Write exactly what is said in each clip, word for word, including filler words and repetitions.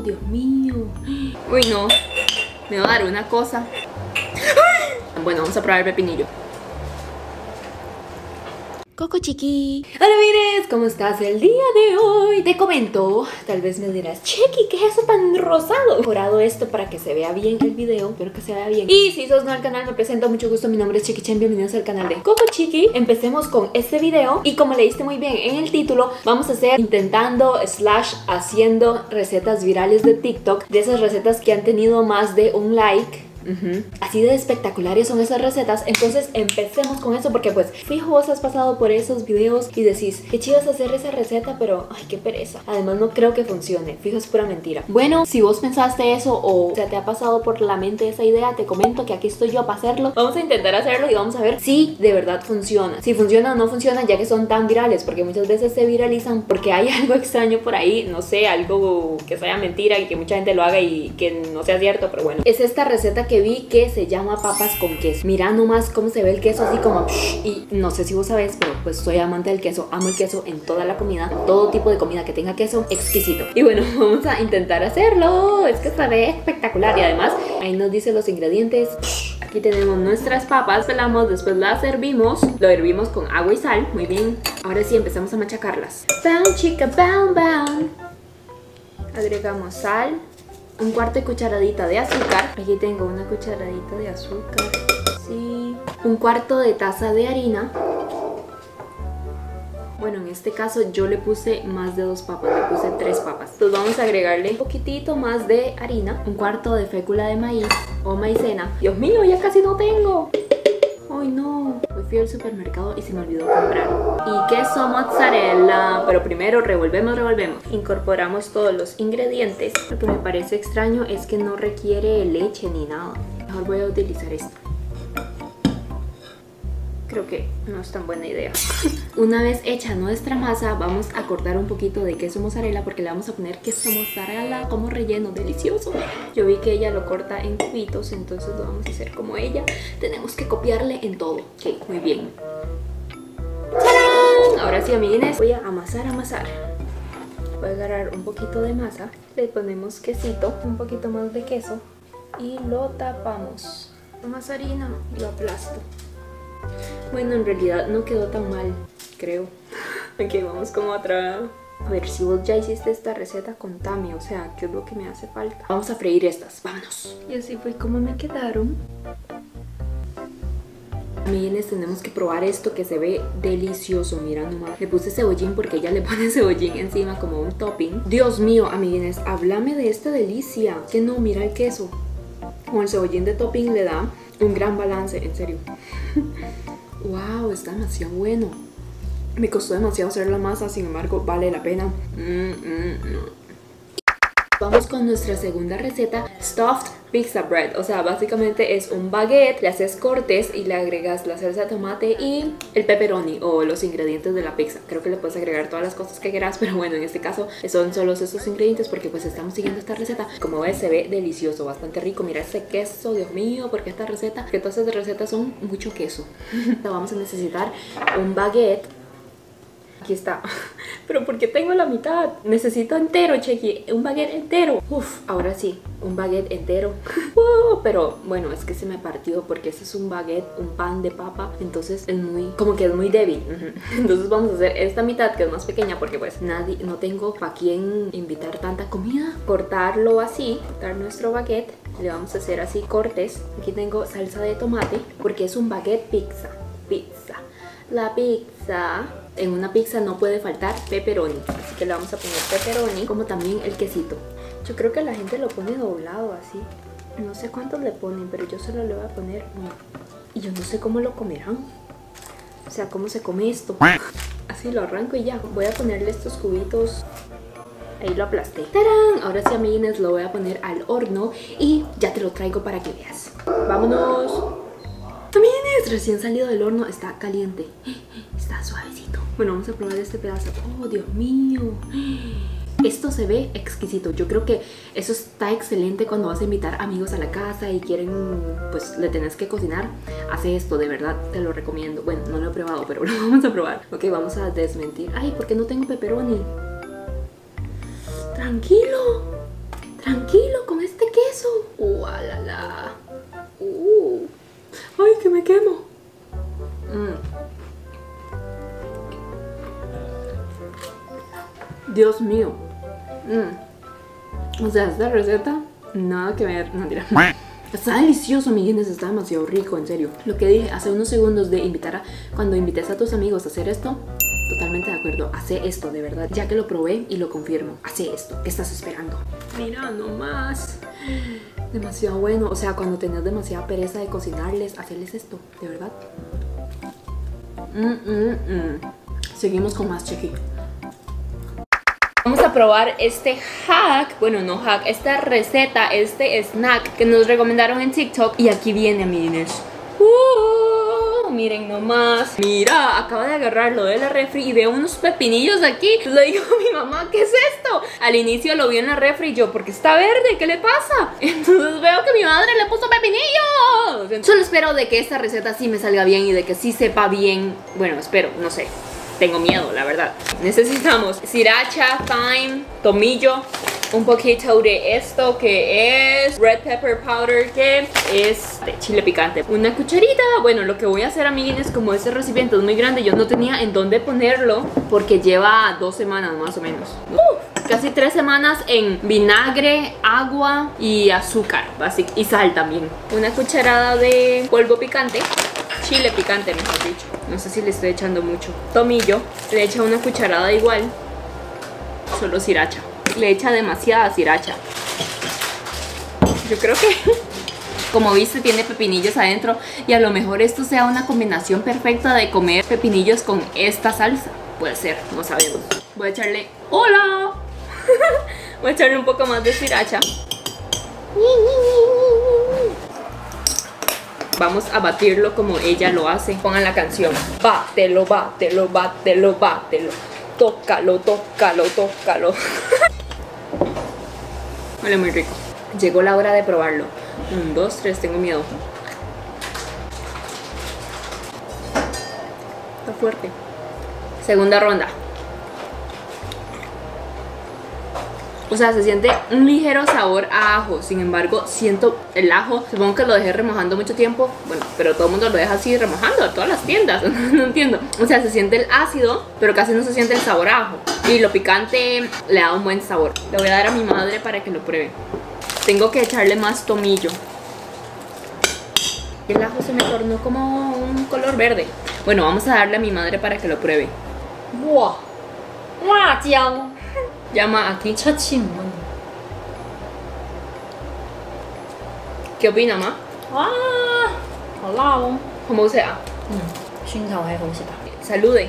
Dios mío. Uy, no. Me va a dar una cosa. Bueno, vamos a probar el pepinillo. Coco chiqui. Hola mires, ¿cómo estás el día de hoy? Te comento, tal vez me dirás, Chequi, ¿qué es eso tan rosado? He mejorado esto para que se vea bien el video, espero que se vea bien. Y si sos nuevo al canal, me presento, mucho gusto, mi nombre es Chequi Chen, bienvenidos al canal de Coco Chiqui. Empecemos con este video y como leíste muy bien en el título, vamos a hacer intentando slash haciendo recetas virales de TikTok, de esas recetas que han tenido más de un like. Uh-huh. Así de espectaculares son esas recetas. Entonces empecemos con eso porque pues fijo vos has pasado por esos videos y decís qué chido es hacer esa receta, pero ay, qué pereza. Además no creo que funcione, fijo es pura mentira. Bueno, si vos pensaste eso o se te ha pasado por la mente esa idea, te comento que aquí estoy yo para hacerlo. Vamos a intentar hacerlo y vamos a ver si de verdad funciona. Si funciona o no funciona, ya que son tan virales, porque muchas veces se viralizan porque hay algo extraño por ahí, no sé, algo que sea mentira y que mucha gente lo haga y que no sea cierto, pero bueno. Es esta receta que vi que se llama papas con queso. Mira nomás cómo se ve el queso así como psh, y no sé si vos sabés, pero pues soy amante del queso, amo el queso en toda la comida, todo tipo de comida que tenga queso, exquisito. Y bueno, vamos a intentar hacerlo, es que se ve espectacular y además ahí nos dice los ingredientes. Aquí tenemos nuestras papas, pelamos, después las hervimos, lo hervimos con agua y sal, muy bien. Ahora sí empezamos a machacarlas. Bam, chica, bam, bam. Agregamos sal, un cuarto de cucharadita de azúcar. Aquí tengo una cucharadita de azúcar. Sí. Un cuarto de taza de harina. Bueno, en este caso yo le puse más de dos papas, le puse tres papas. Entonces vamos a agregarle un poquitito más de harina. Un cuarto de fécula de maíz o maicena. Dios mío, ya casi no tengo. Ay no, hoy fui al supermercado y se me olvidó comprar. Y queso mozzarella. Pero primero revolvemos, revolvemos. Incorporamos todos los ingredientes. Lo que me parece extraño es que no requiere leche ni nada. Mejor voy a utilizar esto. Creo que no es tan buena idea. Una vez hecha nuestra masa, vamos a cortar un poquito de queso mozzarella porque le vamos a poner queso mozzarella como relleno delicioso. Yo vi que ella lo corta en cubitos, entonces lo vamos a hacer como ella. Tenemos que copiarle en todo. Ok, muy bien. ¡Tarán! Ahora sí, amiguines, voy a amasar, amasar. Voy a agarrar un poquito de masa, le ponemos quesito, un poquito más de queso y lo tapamos. Más harina y lo aplasto. Bueno, en realidad no quedó tan mal, creo. Ok, vamos con otra. A ver, si vos ya hiciste esta receta, contame, o sea, ¿qué es lo que me hace falta? Vamos a freír estas, vámonos. Y así fue como me quedaron. Amiguines, tenemos que probar esto que se ve delicioso, mira nomás. Le puse cebollín porque ella le pone cebollín encima como un topping. Dios mío, amiguines, háblame de esta delicia. Que no, mira el queso. Con el cebollín de topping le da un gran balance, en serio. Wow, está demasiado bueno. Me costó demasiado hacer la masa, sin embargo vale la pena. mm, mm, mm. Vamos con nuestra segunda receta, Stuffed Pizza Bread. O sea, básicamente es un baguette, le haces cortes y le agregas la salsa de tomate y el pepperoni o los ingredientes de la pizza. Creo que le puedes agregar todas las cosas que quieras, pero bueno, en este caso son solo esos ingredientes porque pues estamos siguiendo esta receta. Como ves, se ve delicioso, bastante rico. Mira ese queso, Dios mío, porque esta receta, que todas estas recetas son mucho queso. Vamos a necesitar un baguette. Aquí está. Pero ¿por qué tengo la mitad? Necesito entero, Chequi. Un baguette entero. Uf, ahora sí, un baguette entero. uh, Pero bueno, es que se me partió porque ese es un baguette, un pan de papa. Entonces es muy, como que es muy débil. Entonces vamos a hacer esta mitad que es más pequeña porque pues nadie, no tengo para quién invitar tanta comida. Cortarlo así, cortar nuestro baguette. Le vamos a hacer así cortes. Aquí tengo salsa de tomate porque es un baguette pizza. Pizza. La pizza... En una pizza no puede faltar pepperoni, así que le vamos a poner pepperoni, como también el quesito. Yo creo que la gente lo pone doblado así. No sé cuántos le ponen, pero yo solo le voy a poner uno. Y yo no sé cómo lo comerán. O sea, cómo se come esto. Así lo arranco y ya. Voy a ponerle estos cubitos. Ahí lo aplasté. ¡Tarán! Ahora sí, amiguines, lo voy a poner al horno y ya te lo traigo para que veas. ¡Vámonos! Amiguines, recién salido del horno, está caliente. Está suavecito. Bueno, vamos a probar este pedazo. Oh, Dios mío. Esto se ve exquisito. Yo creo que eso está excelente cuando vas a invitar amigos a la casa y quieren, pues le tenés que cocinar. Hace esto, de verdad, te lo recomiendo. Bueno, no lo he probado, pero lo vamos a probar. Ok, vamos a desmentir. Ay, ¿por qué no tengo pepperoni? Tranquilo. Tranquilo con este queso. Uh, la, la. Uh. Ay, que me quemo. Mm. Dios mío. Mm. O sea, esta receta, nada que ver. No, mentira. Está delicioso, amiguines, está demasiado rico, en serio. Lo que dije hace unos segundos de invitar a... Cuando invites a tus amigos a hacer esto, totalmente de acuerdo. Hace esto, de verdad. Ya que lo probé y lo confirmo. Hace esto. ¿Qué estás esperando? Mira nomás. Demasiado bueno. O sea, cuando tenés demasiada pereza de cocinarles, hacerles esto, de verdad. Mm, mm, mm. Seguimos con más chiqui. Vamos a probar este hack, bueno no hack, esta receta, este snack que nos recomendaron en TikTok. Y aquí viene, amiguines. Uh, miren nomás. Mira, acaba de agarrarlo de la refri y veo unos pepinillos aquí. Le digo a mi mamá, ¿qué es esto? Al inicio lo vi en la refri y yo, ¿por qué está verde? ¿Qué le pasa? Entonces veo que mi madre le puso pepinillos. Solo espero de que esta receta sí me salga bien y de que sí sepa bien. Bueno, espero, no sé. Tengo miedo, la verdad. Necesitamos sriracha, thyme, tomillo, un poquito de esto que es red pepper powder, que es de chile picante. Una cucharita. Bueno, lo que voy a hacer, amiguines, como este recipiente es muy grande, yo no tenía en dónde ponerlo porque lleva dos semanas más o menos. Uh, casi tres semanas en vinagre, agua y azúcar, básico, y sal también. Una cucharada de polvo picante. Chile picante, mejor dicho. No sé si le estoy echando mucho. Tomillo. Le echa una cucharada igual. Solo sriracha. Le echa demasiada sriracha. Yo creo que, como viste, tiene pepinillos adentro. Y a lo mejor esto sea una combinación perfecta de comer pepinillos con esta salsa. Puede ser, no sabemos. Voy a echarle... ¡Hola! Voy a echarle un poco más de sriracha. Vamos a batirlo como ella lo hace. Pongan la canción. Bátelo, bátelo, bátelo, bátelo. Tócalo, tócalo, tócalo. Huele muy rico. Llegó la hora de probarlo. Un, dos, tres, tengo miedo. Está fuerte. Segunda ronda. O sea, se siente un ligero sabor a ajo. Sin embargo, siento el ajo. Supongo que lo dejé remojando mucho tiempo. Bueno, pero todo el mundo lo deja así remojando a todas las tiendas. No entiendo. O sea, se siente el ácido, pero casi no se siente el sabor a ajo. Y lo picante le da un buen sabor. Le voy a dar a mi madre para que lo pruebe. Tengo que echarle más tomillo. El ajo se me tornó como un color verde. Bueno, vamos a darle a mi madre para que lo pruebe. ¡Wow! ¡Wow! Llama aquí. ¿Qué opina, ma? ¡Ah! ¡Hola! ¿Cómo sea? Salude.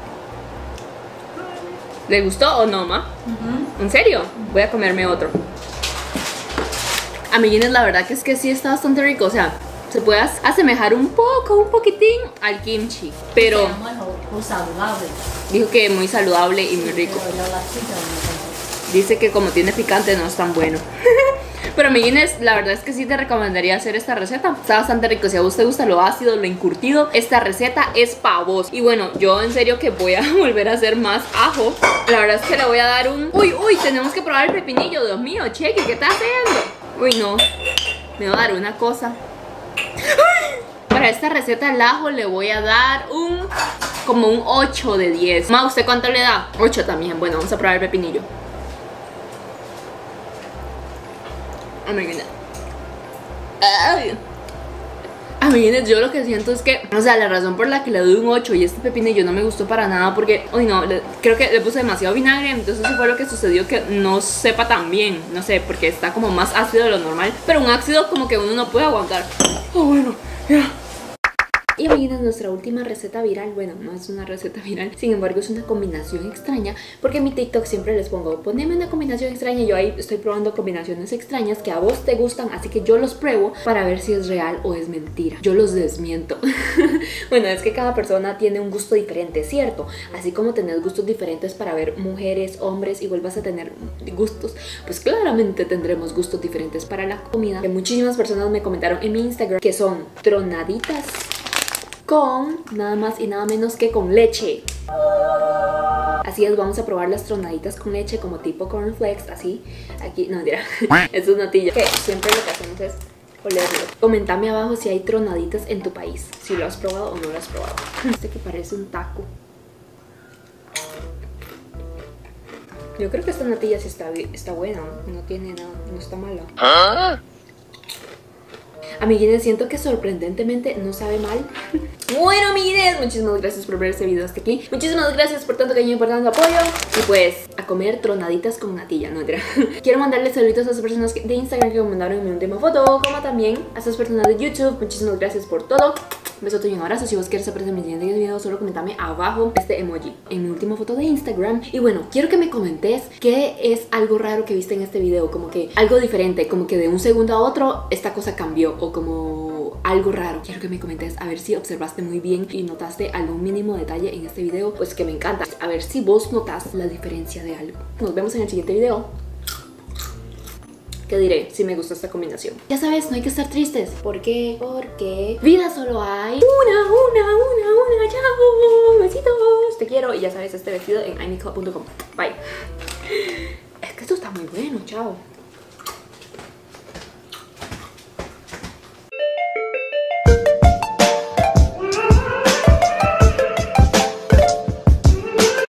¿Le gustó o no, ma? Uh-huh. ¿En serio? Voy a comerme otro. Amiguines, la verdad que es que sí está bastante rico. O sea, se puede asemejar un poco, un poquitín al kimchi. Pero dijo que muy saludable y muy rico. Dice que como tiene picante no es tan bueno. Pero amiguines, la verdad es que sí te recomendaría hacer esta receta. Está bastante rico. Si a vos te gusta lo ácido, lo encurtido, esta receta es pa' vos. Y bueno, yo en serio que voy a volver a hacer más ajo. La verdad es que le voy a dar un... Uy, uy, tenemos que probar el pepinillo. Dios mío, cheque, ¿qué está haciendo? Uy, no. Me va a dar una cosa. Para esta receta el ajo le voy a dar un... como un ocho de diez. Ma, ¿usted cuánto le da? ocho también. Bueno, vamos a probar el pepinillo. Amiguines. Ay. Amiguines, yo lo que siento es que, o sea, la razón por la que le doy un ocho y este pepinillo no me gustó para nada porque, uy no, le, creo que le puse demasiado vinagre. Entonces eso fue lo que sucedió, que no sepa tan bien. No sé, porque está como más ácido de lo normal. Pero un ácido como que uno no puede aguantar. Oh, bueno, ya. Y amiguitas, nuestra última receta viral, bueno, no es una receta viral, sin embargo es una combinación extraña, porque en mi TikTok siempre les pongo, poneme una combinación extraña, y yo ahí estoy probando combinaciones extrañas que a vos te gustan, así que yo los pruebo para ver si es real o es mentira. Yo los desmiento. Bueno, es que cada persona tiene un gusto diferente, ¿cierto? Así como tenés gustos diferentes para ver mujeres, hombres, igual vas a tener gustos, pues claramente tendremos gustos diferentes para la comida. Que muchísimas personas me comentaron en mi Instagram que son tronaditas con nada más y nada menos que con leche. Así es, vamos a probar las tronaditas con leche como tipo cornflakes, así. Aquí, no, mira, eso es natilla. Que siempre lo que hacemos es olerlo. Comentame abajo si hay tronaditas en tu país, si lo has probado o no lo has probado. Este que parece un taco. Yo creo que esta natilla sí está, está buena, no tiene nada, no está mala. ¿Ah? Amiguines, siento que sorprendentemente no sabe mal. Bueno, amiguines, muchísimas gracias por ver este video hasta aquí. Muchísimas gracias por tanto cariño y por tanto apoyo. Y pues, a comer tronaditas con natilla, no entera. Quiero mandarles saluditos a esas personas de Instagram que me mandaron en mi última foto, como también a esas personas de YouTube. Muchísimas gracias por todo. Un besote y un abrazo. Si vos quieres aparecer en mi siguiente video, solo comentame abajo este emoji en mi última foto de Instagram. Y bueno, quiero que me comentes qué es algo raro que viste en este video, como que algo diferente, como que de un segundo a otro esta cosa cambió, o como algo raro. Quiero que me comentes a ver si observaste muy bien y notaste algún mínimo detalle en este video, pues que me encanta. A ver si vos notas la diferencia de algo. Nos vemos en el siguiente video. ¿Qué diré si me gusta esta combinación? Ya sabes, no hay que estar tristes. ¿Por qué? Porque vida solo hay una, una, una, una. Chao, besitos, te quiero. Y ya sabes, este vestido en i make up punto com. Bye. Es que esto está muy bueno, chao.